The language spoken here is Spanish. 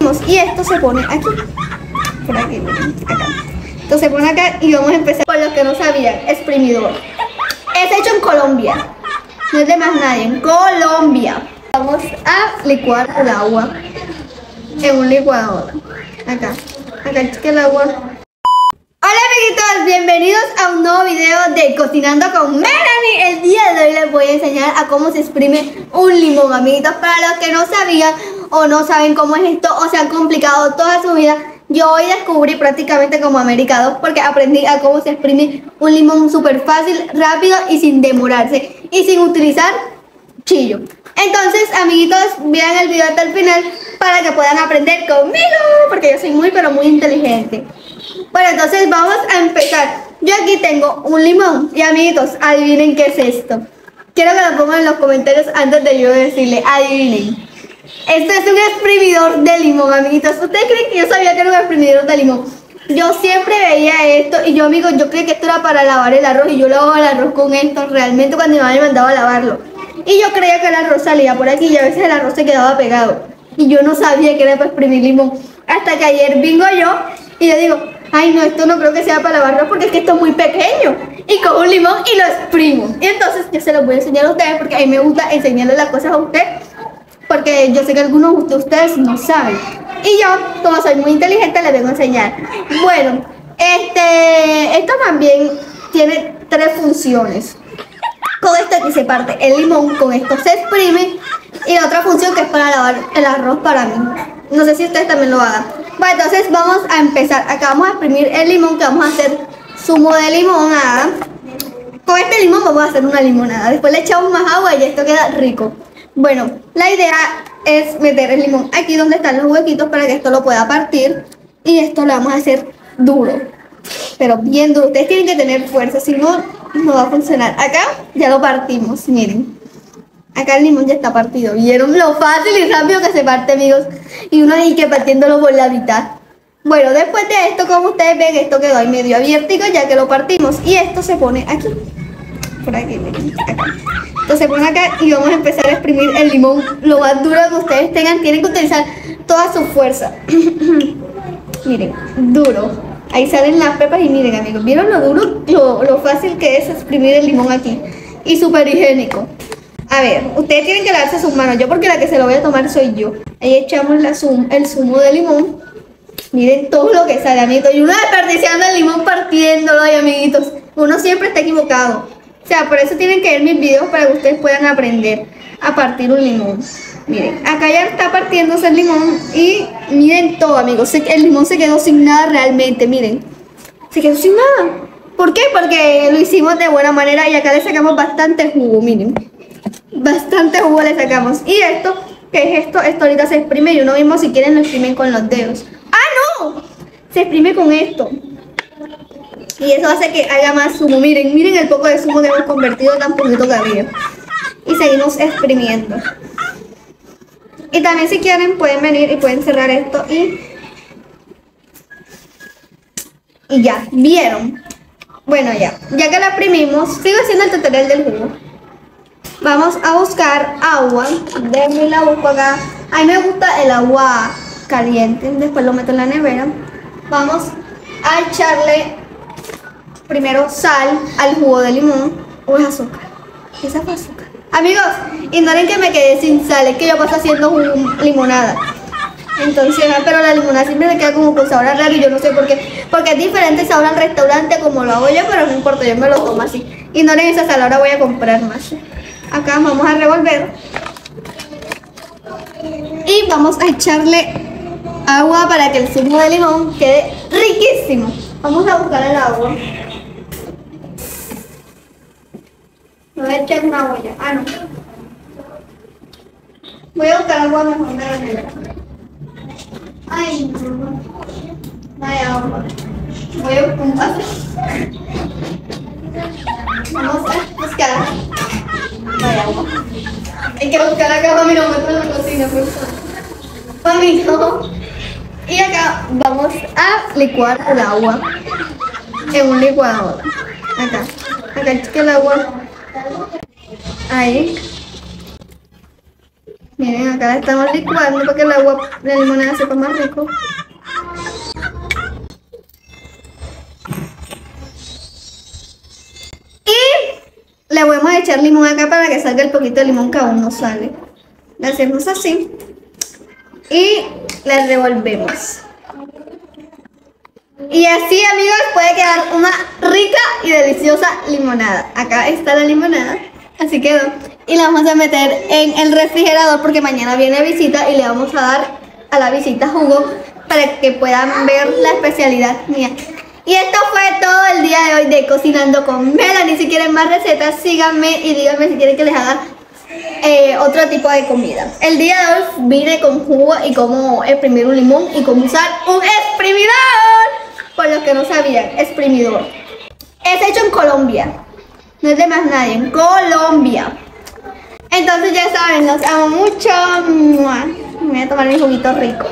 Y esto se pone aquí. Por aquí, miren, acá. Esto se pone acá y vamos a empezar. Por los que no sabían, exprimidor. Es hecho en Colombia. No es de más nadie, en Colombia. Vamos a licuar el agua en un licuador. Acá chica el agua. Hola amiguitos, bienvenidos a un nuevo video de Cocinando con Melanie. El día de hoy les voy a enseñar a cómo se exprime un limón, amiguitos. Para los que no sabían o no saben cómo es esto o se han complicado toda su vida, yo hoy descubrí prácticamente como América 2 porque aprendí a cómo se exprime un limón súper fácil, rápido y sin demorarse y sin utilizar chillo. Entonces, amiguitos, vean el video hasta el final para que puedan aprender conmigo, porque yo soy muy pero muy inteligente. Bueno, entonces vamos a empezar. Yo aquí tengo un limón y amiguitos, adivinen qué es esto. Quiero que lo pongan en los comentarios antes de yo decirle, adivinen. Esto es un exprimidor de limón, amiguitos. ¿Ustedes creen que yo sabía que era un exprimidor de limón? Yo siempre veía esto y yo, amigos, yo creía que esto era para lavar el arroz y yo lavaba el arroz con esto realmente cuando mi mamá me mandaba a lavarlo. Y yo creía que el arroz salía por aquí y a veces el arroz se quedaba pegado. Y yo no sabía que era para exprimir limón. Hasta que ayer vengo yo y yo digo, ay no, esto no creo que sea para lavar arroz porque es que esto es muy pequeño. Y cojo un limón y lo exprimo. Y entonces yo se los voy a enseñar a ustedes porque a mí me gusta enseñarles las cosas a ustedes. Porque yo sé que algunos de ustedes no saben. Y yo, como soy muy inteligente, les vengo a enseñar. Bueno, esto también tiene tres funciones. Con esto aquí se parte el limón, con esto se exprime. Y la otra función que es para lavar el arroz para mí. No sé si ustedes también lo hagan. Bueno, entonces vamos a empezar. Acá vamos a exprimir el limón, que vamos a hacer zumo de limonada. Con este limón vamos a hacer una limonada. Después le echamos más agua y esto queda rico. Bueno, la idea es meter el limón aquí donde están los huequitos para que esto lo pueda partir. Y esto lo vamos a hacer duro, pero bien duro. Ustedes tienen que tener fuerza, si no, no va a funcionar. Acá ya lo partimos, miren. Acá el limón ya está partido. ¿Vieron lo fácil y rápido que se parte, amigos? Y uno ahí que partiéndolo por la mitad. Bueno, después de esto, como ustedes ven, esto quedó ahí medio abiertico ya que lo partimos. Y esto se pone aquí. Por aquí, miren, acá. Esto se pone acá y vamos a empezar a exprimir el limón lo más duro que ustedes tengan. Tienen que utilizar toda su fuerza. Miren, duro. Ahí salen las pepas y miren, amigos, ¿vieron lo duro, lo fácil que es exprimir el limón aquí? Y súper higiénico. A ver, ustedes tienen que lavarse sus manos. Yo porque la que se lo voy a tomar soy yo. Ahí echamos el zumo de limón. Miren todo lo que sale, amiguitos. Y uno desperdiciando el limón partiéndolo, ay, amiguitos. Uno siempre está equivocado. O sea, por eso tienen que ver mis videos para que ustedes puedan aprender a partir un limón. Miren, acá ya está partiéndose el limón y miren todo, amigos. El limón se quedó sin nada realmente, miren. Se quedó sin nada. ¿Por qué? Porque lo hicimos de buena manera y acá le sacamos bastante jugo, miren. Bastante jugo le sacamos. Y esto, ¿qué es esto? Esto ahorita se exprime y uno mismo si quieren lo exprimen con los dedos. ¡Ah, no! Se exprime con esto. Y eso hace que haga más zumo. Miren, miren el poco de zumo que hemos convertido tan poquito que había. Y seguimos exprimiendo. Y también si quieren pueden venir y pueden cerrar esto y ya, ¿vieron? Bueno, ya que lo exprimimos, sigo haciendo el tutorial del jugo. Vamos a buscar agua. Déjenme la busco acá. A mí me gusta el agua caliente. Después lo meto en la nevera. Vamos a echarle primero sal al jugo de limón. O es azúcar. Esa fue azúcar. Amigos, ignoren que me quedé sin sal. Es que yo paso haciendo limonada. Entonces, pero la limonada siempre me queda como con sabor raro y yo no sé por qué. Porque es diferente sabor al restaurante como lo hago yo, pero no importa, yo me lo tomo así. Ignoren esa sal, ahora voy a comprar más. Acá vamos a revolver. Y vamos a echarle agua para que el zumo de limón quede riquísimo. Vamos a buscar el agua. No voy a echar una olla. Ah, no. Voy a buscar agua mejor de la nevera. Ay, no. No hay agua. Voy a buscar un vaso. Vamos a buscar. No hay agua. Hay que buscar acá, mami, no me en la cocina, por favor. Mami, no. Y acá vamos a licuar el agua en un licuador. Acá chica el agua. Ahí. Miren, acá la estamos licuando para que el agua de limonada sepa más rico. Y le vamos a echar limón acá para que salga el poquito de limón que aún no sale. Le hacemos así y la revolvemos. Y así, amigos, puede quedar una rica y deliciosa limonada. Acá está la limonada, así quedó. Y la vamos a meter en el refrigerador porque mañana viene visita y le vamos a dar a la visita jugo para que puedan ver la especialidad mía. Y esto fue todo el día de hoy de Cocinando con Melanie. Si quieren más recetas, síganme y díganme si quieren que les haga otro tipo de comida. El día de hoy vine con jugo y cómo exprimir un limón y cómo usar un exprimidor. Por los que no sabían, exprimidor. Es hecho en Colombia. No es de más nadie, en Colombia. Entonces ya saben, los amo mucho. Me voy a tomar mi juguito rico.